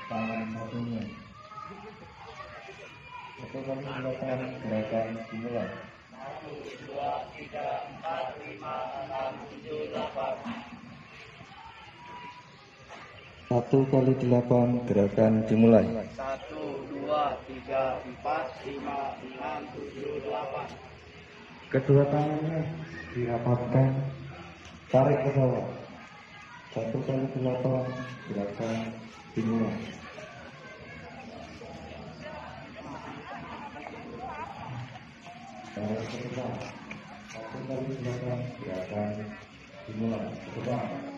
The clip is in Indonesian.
tangan satunya. Satu kali melakukan gerakan dimulai. 1, 2, 3, 4, 5, 6, 7, 8. 1 kali 8 gerakan dimulai. 1, 2, 3, 4, 5, 6, 7, 8. Kedua tangannya dirapatkan, tarik ke bawah. 1 kali 8 gerakan dimulai. Tarik ke depan. 1 kali 8 gerakan dimulai. Ke depan.